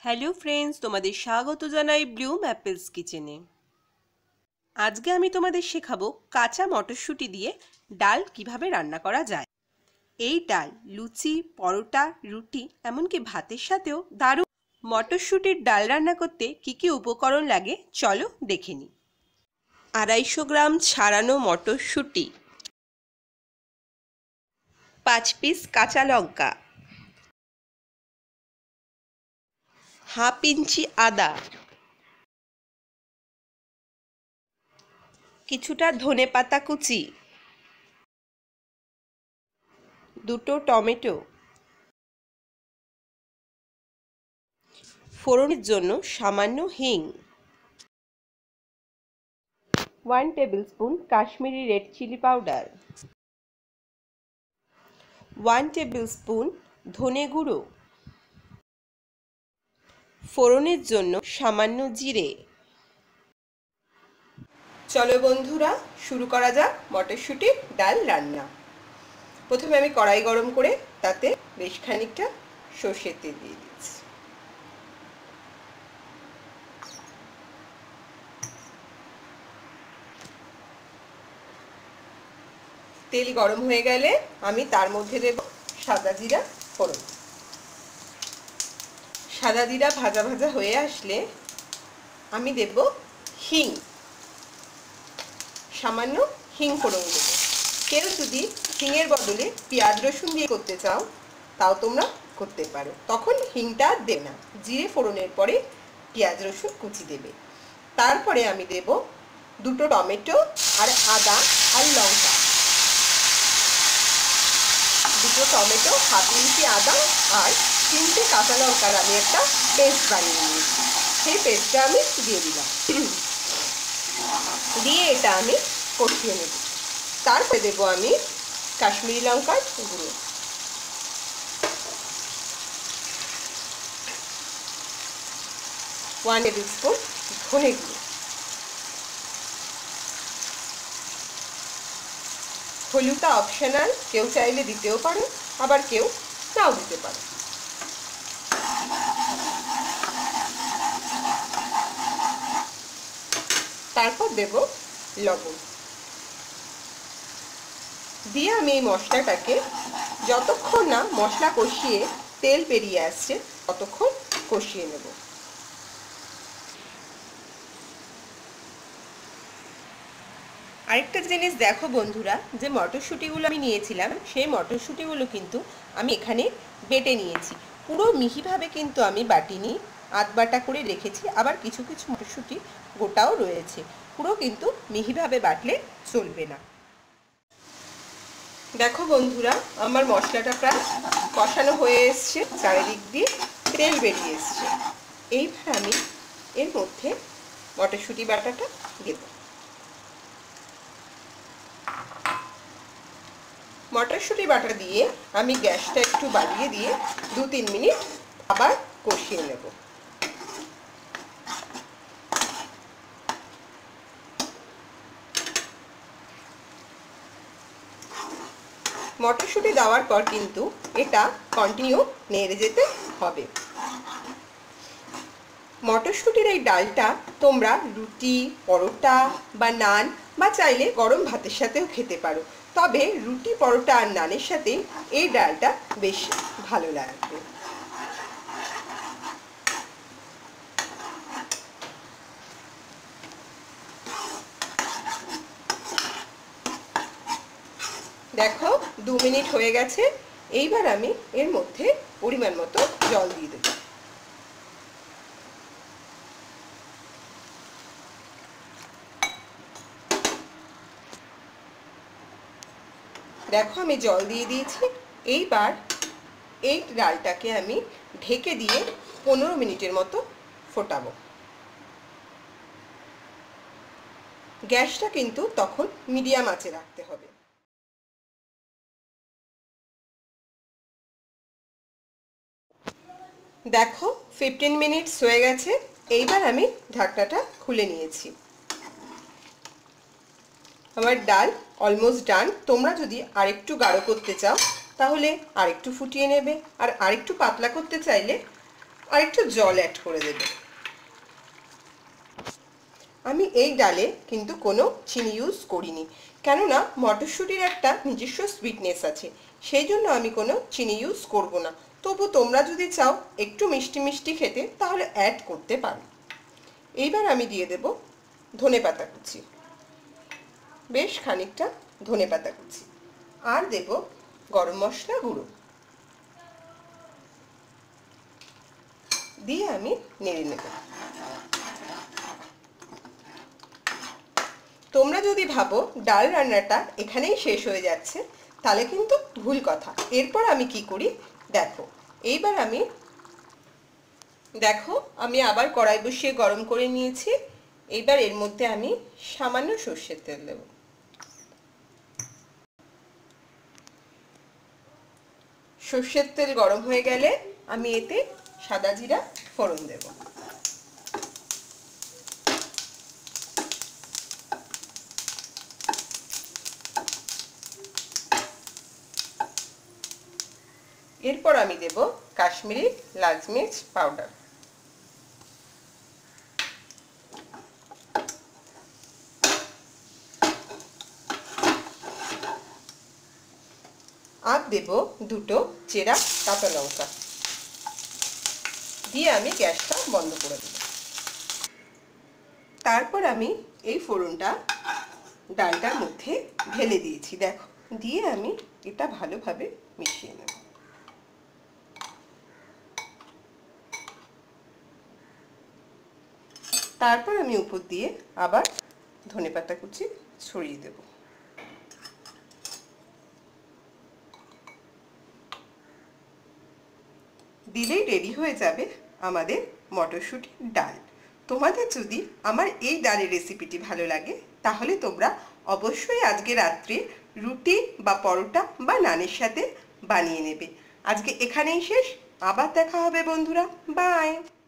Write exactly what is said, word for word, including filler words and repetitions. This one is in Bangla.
হ্যালো ফ্রেন্ডস, তোমাদের স্বাগত জানাই ব্লুম অ্যাপেলস কিচেনে। আজকে আমি তোমাদের শেখাবো কাঁচা মটরশুঁটি দিয়ে ডাল কিভাবে রান্না করা যায়। এই ডাল লুচি, পরোটা, রুটি এমনকি ভাতের সাথেও দারুণ। মটরশুঁটির ডাল রান্না করতে কি কি উপকরণ লাগে চলো দেখে নিই। আড়াইশো গ্রাম ছাড়ানো মটরশুঁটি, পাঁচ পিস কাঁচা লঙ্কা, হাফ ইঞ্চি আদা, কিছুটা ধনেপাতা কুচি, দুটো টমেটো, ফোড়নের জন্য সামান্য হিং, one tablespoon Kashmiri red chilli powder, one tablespoon ধনে গুঁড়ো, ফোড়নের জন্য সামান্য জিরে। চলো বন্ধুরা, শুরু করা যাক মটরশুঁটির ডাল রান্না। প্রথমে আমি কড়াই গরম করে তাতে বেশ খানিকটা সর্ষের তেল দিয়ে দিচ্ছি। তেল গরম হয়ে গেলে আমি তার মধ্যে দেব সাদা জিরা ফোড়ন। সাদা জিরা ভাজা ভাজা হয়ে আসলে আমি দেব হিং, সামান্য হিং ফোড়ন দেবো। কেউ যদি হিংয়ের বদলে পেঁয়াজ রসুন দিয়ে করতে চাও তাও তোমরা করতে পারো, তখন হিংটা দেবে না। জিরে ফোড়নের পরে পেঁয়াজ রসুন কুচি দেবে। তারপরে আমি দেব দুটো টমেটো আর আদা আর লঙ্কা, দুটো টমেটো, হাফ ইঞ্চি আদা আর তিনটে কাঁচা লঙ্কার আমি একটা পেস্ট বানিয়ে নিয়েছি। সেই পেস্টটা আমি দিয়ে দিলাম, দিয়ে এটা আমি কষিয়ে নেব। তারপরে দেবো আমি কাশ্মীরি লঙ্কার গুঁড়ো, ওয়ান টেবিল স্পুন ধনে গুঁড়ো, হলুদটা অপশনাল, কেউ চাইলে দিতেও পারে আবার কেউ নাও দিতে পারে। তারপর দেব লবণ, দিয়ে আমি এই মশলাটাকে যতক্ষণ না মশলা কষিয়ে তেল বেরিয়ে আসছে ততক্ষণ কষিয়ে নেব। আরেকটা জিনিস দেখো বন্ধুরা, যে মটরশুঁটিগুলো আমি নিয়েছিলাম সেই মটরশুঁটিগুলো কিন্তু আমি এখানে বেটে নিয়েছি। পুরো মিহিভাবে কিন্তু আমি বাটিনি, আধ বাটা করে রেখেছি। আবার কিছু কিছু মটরশুঁটি গোটাও রয়েছে, পুরো কিন্তু মিহিভাবে বাটলে চলবে না। দেখো বন্ধুরা, আমার মশলাটা প্রায় কষানো হয়ে এসছে, চারিদিক দিয়ে তেল বেরিয়ে এসছে। এইবার আমি এর মধ্যে মটরশুঁটি বাটাটা দেব। মটরশুঁটি বাটা দিয়ে আমি গ্যাসটা একটু বাড়িয়ে দিয়ে দু তিন মিনিট আবার কষিয়ে নেব। মটরশুঁটি দেওয়ার পর কিন্তু এটা কন্টিনিউ নেড়ে যেতে হবে। মটরশুঁটির এই ডালটা তোমরা রুটি, পরোটা বা নান বা চাইলে গরম ভাতের সাথেও খেতে পারো, তবে রুটি, পরোটা আর নানের সাথে এই ডালটা বেশ ভালো লাগবে। দেখো দু মিনিট হয়ে গেছে। এইবার আমি এর মধ্যে পরিমাণ মতো জল দিয়ে দেব। দেখো আমি জল দিয়ে দিয়েছি। এইবার এই ডালটাকে আমি ঢেকে দিয়ে পনেরো মিনিটের মতো ফোটাবো। গ্যাসটা কিন্তু তখন মিডিয়াম আঁচে রাখতে হবে। দেখো ফিফটিন মিনিটস হয়ে গেছে। এইবার আমি ঢাকনাটা খুলে নিয়েছি। আমার ডাল অলমোস্ট ডান। তোমরা যদি আরেকটু গাঢ় করতে চাও তাহলে আরেকটু ফুটিয়ে নেবে, আর আরেকটু পাতলা করতে চাইলে আর একটু জল অ্যাড করে দেব। আমি এই ডালে কিন্তু কোনো চিনি ইউজ করিনি, কেননা মটরশুঁটির একটা নিজস্ব সুইটনেস আছে, সেই জন্য আমি কোনো চিনি ইউজ করব না। তবু তোমরা যদি চাও একটু মিষ্টি মিষ্টি খেতে তাহলে অ্যাড করতে পারো। এইবার আমি দিয়ে দেব ধনেপাতা কুচি, বেশ খানিকটা ধনেপাতা কুচি, আর দেব গরম মশলা গুঁড়ো, দিয়ে আমি নেড়ে নেব। তোমরা যদি ভাবো ডাল রান্নাটা এখানেই শেষ হয়ে যাচ্ছে, তাহলে কিন্তু ভুল কথা। এরপর আমি কি করি দেখো। এইবার আমি দেখো আমি আবার কড়াই বসিয়ে গরম করে নিয়েছি। এইবার এর মধ্যে আমি সামান্য সর্ষের তেল দেব। সর্ষের তেল গরম হয়ে গেলে আমি এতে সাদা জিরা ফোড়ন দেব। এরপর আমি দেব কাশ্মীরি লাল মির্চ পাউডার, আর দেব দুটো চেরা কাঁচা লঙ্কা, দিয়ে আমি গ্যাসটা বন্ধ করে দেব। তারপর আমি এই ফোড়নটা ডালটার মধ্যে ঢেলে দিয়েছি, দেখো, দিয়ে আমি এটা ভালোভাবে মিশিয়ে নেব। তারপর আমি উপর দিয়ে আবার ধনেপাতা কুচি ছড়িয়ে দেব। দিলেই রেডি হয়ে যাবে আমাদের মটরশুঁটির ডাল। তোমাদের যদি আমার এই ডালের রেসিপিটি ভালো লাগে তাহলে তোমরা অবশ্যই আজকে রাত্রে রুটি বা পরোটা বা নানের সাথে বানিয়ে নেবে। আজকে এখানেই শেষ, আবার দেখা হবে বন্ধুরা, বাই।